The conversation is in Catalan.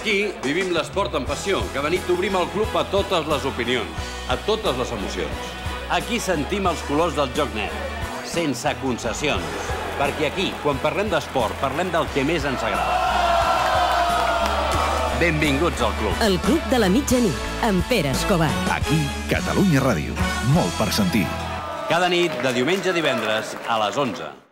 Aquí vivim l'esport amb passió. Cada nit obrim el club a totes les opinions, a totes les emocions. Aquí sentim els colors del joc net, sense concessions. Perquè aquí, quan parlem d'esport, parlem del que més ens agrada. Benvinguts al club. El Club de la Mitjanit, amb Pere Escobar. Aquí, Catalunya Ràdio. Molt per sentir. Cada nit, de diumenge a divendres, a les 11.